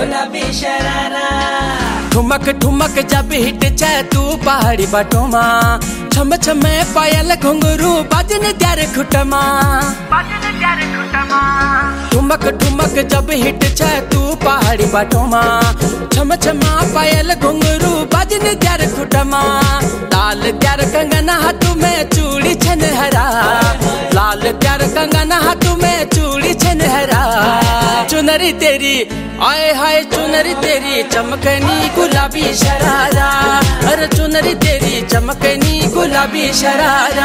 गुलाबी शरारा। ठुमक ठुमक जब हिट छे तू पहाड़ी बाटोमा, छम छमे पायल घुंघरू बाजन त्यारे खुटमा। ठुमक ठुमक जब हिट छे तू पहाड़ी बाटोमा, छम छमा पायल घुंघरू बाजन त्यारे खुटमा। लाल त्यार कंगना हाथ में चूड़ी छनहरा, लाल त्यार कंगना हाथ में चूड़ी छनहरा। चुनरी तेरी आए हाय चुनरी तेरी चमकनी गुलाबी शरारा, अरे चुनरी तेरी चमकनी गुलाबी शरारा।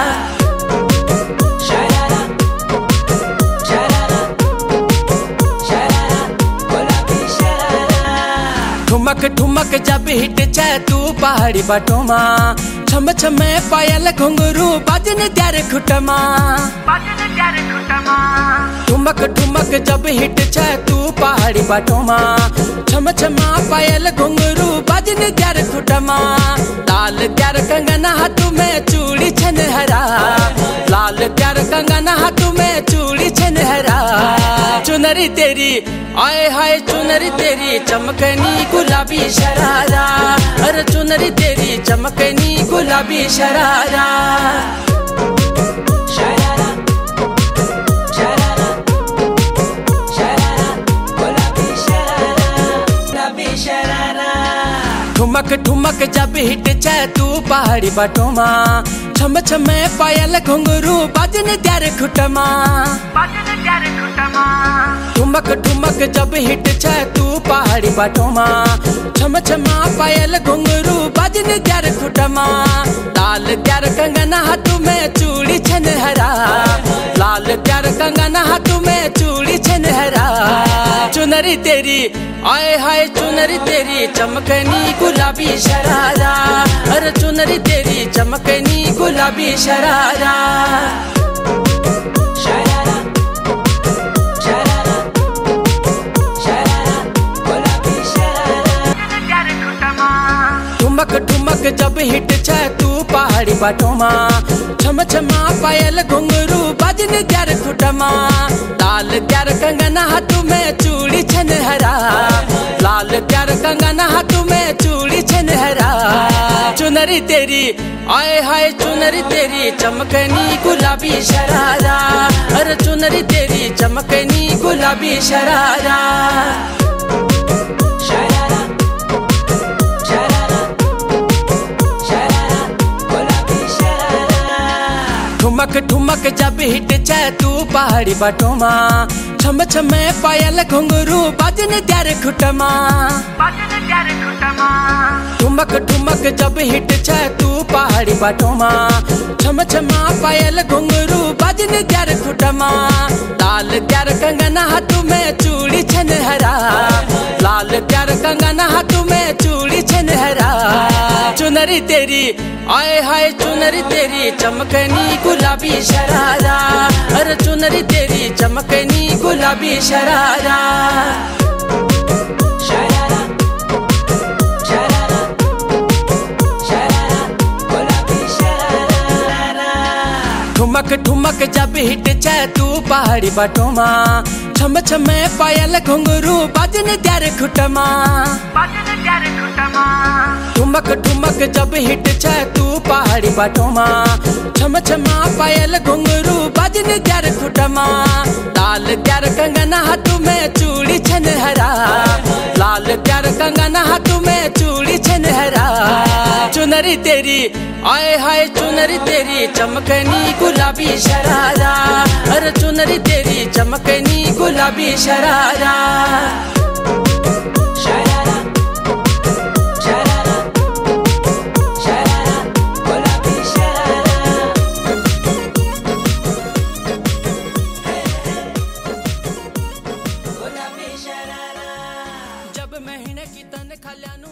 शरारा शरारा शरारा गुलाबी शरारा। ठुमक ठुमक जब हिट छे तू पहाड़ी बाटोमा, छम छमे पायल घुंघरू बाजन त्यारे खुटमा। ठुमक ठुमक जब हिट छे तू पहाड़ी बाटोमा, छम छमा पायल घुंघरू बाजन त्यारे खुटमा। लाल त्यार कंगना हाथ में चूड़ी छनहरा, लाल त्यार कंगना हाथ में चूड़ी छनहरा। चुनरी तेरी आए हाय चुनरी तेरी चमकनी गुलाबी शरारा, अरे चुनरी तेरी चमकनी गुलाबी शरारा। शरारा शरारा शरारा गुलाबी शरारा गुलाबी शरारा। ठुमक ठुमक जब हिट छे तू पहाड़ी बाटोमा, छम छमे पायल घुंघरू बाजन त्यारे खुटमा। ठुमक ठुमक जब हिट छे तू पहाड़ी बाटोमा, छम छमा पायल घुंघरू बाजन त्यारे खुटमा। लाल त्यार कंगना हाथ में चूड़ी छनहरा, लाल त्यार कंगना हाथ में चूड़ी छनहरा। चुनरी तेरी आए हाय चुनरी तेरी चमकनी गुलाबी शरारा, अरे चुनरी तेरी चमकनी गुलाबी शरारा। शरारा शरारा शरारा गुलाबी शरारा। ठुमक ठुमक जब हिट छे तू पहाड़ी बाटोमा, छम छमा पायल घुंघरू बाजन त्यारे खुटमा। लाल त्यार कंगना हाथ में चूड़ी छनहरा, लाल त्यार कंगना हाथ में चूड़ी छनहरा। चुनरी तेरी आए हाय चुनरी तेरी चमकनी गुलाबी शरारा, अरे चुनरी तेरी चमकनी गुलाबी शरारा। शरारा शरारा शरारा गुलाबी शरारा। ठुमक ठुमक जब हिट छे तू पहाड़ी बाटोमा, छम छमे पायल घुंघरू बाजन त्यारे खुटमा। ठुमक ठुमक जब हिट छे तू पहाड़ी बाटोमा, छम छमा पायल घुंघरू बाजन त्यारे खुटमा। लाल त्यार कंगना हाथ में चूड़ी छनहरा, लाल त्यार कंगना हाथ में चूड़ी छनहरा। चुनरी तेरी आए हाय चुनरी तेरी चमकनी गुलाबी शरारा, अरे चुनरी तेरी चमकनी गुलाबी शरारा। शरारा शरारा शरारा गुलाबी शरारा। ठुमक ठुमक जब हिट छे तू पहाड़ी बाटोमा, छम छमे पायल घुंघरू बाजन त्यारे खुटमा। ठुमक ठुमक जब हिट छे तू पहाड़ी बाटोमा, छम छमा पायल घुंघरू बाजन त्यारे खुटमा। लाल त्यार कंगना हाथ में चूड़ी छनहरा, लाल त्यार कंगना हाथ में चूड़ी छनहरा। चुनरी तेरी आए हाय चुनरी तेरी चमकनी गुलाबी शरारा, अरे चुनरी तेरी चमकनी गुलाबी शरारा।